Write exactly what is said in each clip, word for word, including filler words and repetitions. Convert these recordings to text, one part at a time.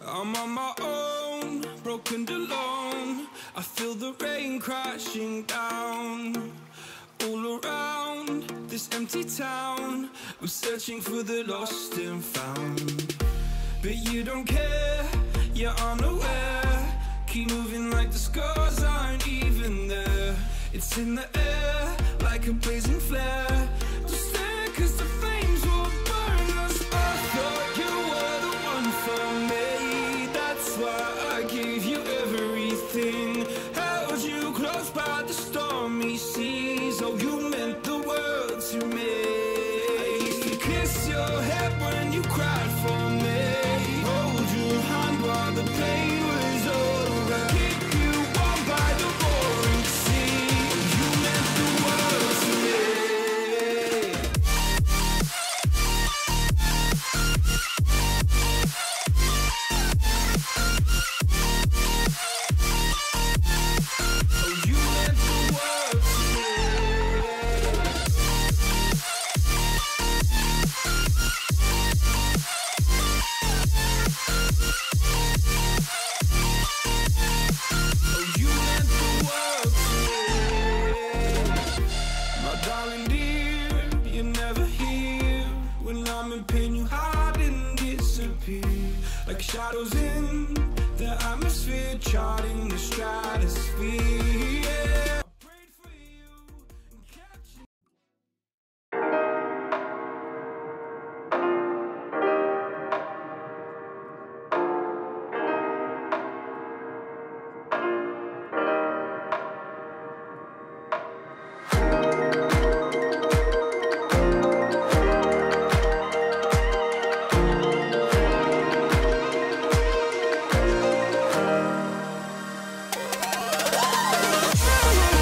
I'm on my own, broken and alone. I feel the rain crashing down all around this empty town. I'm searching for the lost and found, but you don't care, you're unaware. Keep moving like the scars aren't even there. It's in the air like a blazing flare. Just stare, cause the flames will burn us. I thought you were the one for me, that's why I gave you everything. Held you close by the stormy seas. Oh, you meant the world to me. I used to kiss your head when you cried for me, hold your hand while the pain was over, keep you warm by the roaring sea. Oh, you meant the world to me. Oh, you meant the world to me. Oh, you meant the world to me. My darling dear, you're never here. When I'm in pain, you hide and disappear like shadows in the atmosphere, charting the stratosphere. Yeah. I prayed for you and kept you. Oh,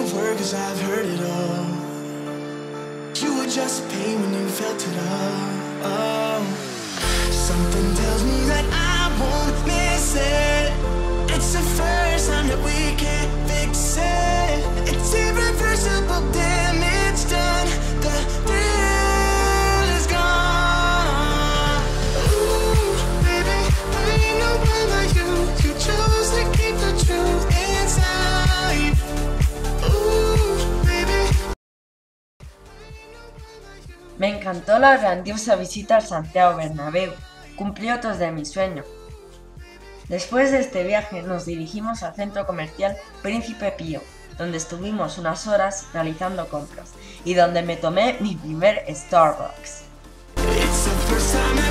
a word, cause I've heard it all. You were just pain when you felt it all. Oh. Something tells me that I won't miss it. It's the first time that we can't fix it. It's irreversible damage done. The thrill is gone. Ooh, baby, I ain't no one like you. You chose to keep the truth inside. Ooh, baby. Me encantó la grandiosa visita al Santiago Bernabéu. Cumplió otros de mis sueños. Después de este viaje nos dirigimos al centro comercial Príncipe Pío, donde estuvimos unas horas realizando compras y donde me tomé mi primer Starbucks. It's the first time